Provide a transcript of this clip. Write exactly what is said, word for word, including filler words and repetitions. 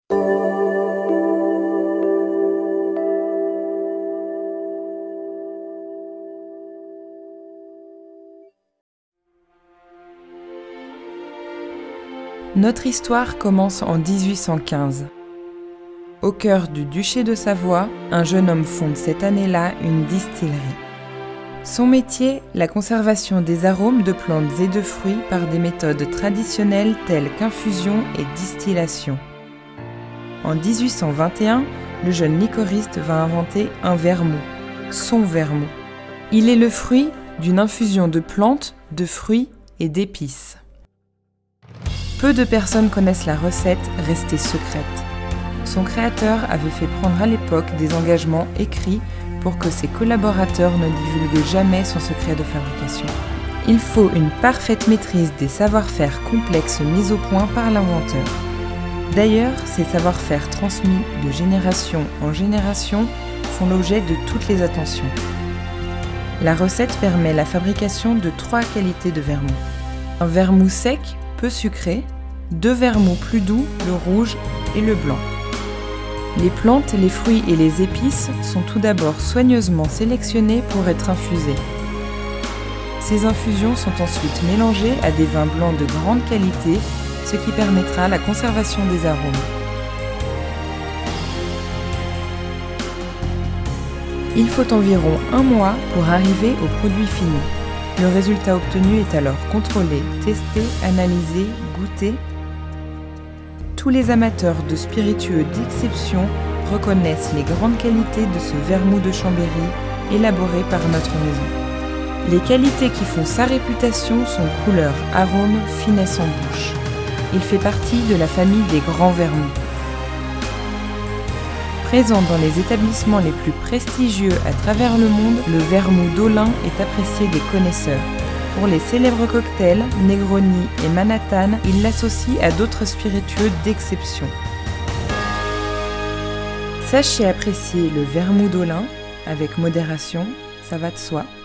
Notre histoire commence en dix-huit cent quinze. Au cœur du duché de Savoie, un jeune homme fonde cette année-là une distillerie. Son métier, la conservation des arômes de plantes et de fruits par des méthodes traditionnelles telles qu'infusion et distillation. En dix-huit cent vingt et un, le jeune liquoriste va inventer un vermouth, son vermouth. Il est le fruit d'une infusion de plantes, de fruits et d'épices. Peu de personnes connaissent la recette restée secrète. Son créateur avait fait prendre à l'époque des engagements écrits pour que ses collaborateurs ne divulguent jamais son secret de fabrication. Il faut une parfaite maîtrise des savoir-faire complexes mis au point par l'inventeur. D'ailleurs, ces savoir-faire transmis de génération en génération font l'objet de toutes les attentions. La recette permet la fabrication de trois qualités de vermouth. Un vermouth sec, peu sucré, deux vermouths plus doux, le rouge et le blanc. Les plantes, les fruits et les épices sont tout d'abord soigneusement sélectionnés pour être infusés. Ces infusions sont ensuite mélangées à des vins blancs de grande qualité, ce qui permettra la conservation des arômes. Il faut environ un mois pour arriver au produit fini. Le résultat obtenu est alors contrôlé, testé, analysé, goûté. Tous les amateurs de spiritueux d'exception reconnaissent les grandes qualités de ce vermouth de Chambéry élaboré par notre maison. Les qualités qui font sa réputation sont couleur, arôme, finesse en bouche. Il fait partie de la famille des grands vermouths. Présent dans les établissements les plus prestigieux à travers le monde, le vermouth d'Olin est apprécié des connaisseurs. Pour les célèbres cocktails, Negroni et Manhattan, il l'associe à d'autres spiritueux d'exception. Sachez apprécier le vermouth d'Olin avec modération, ça va de soi.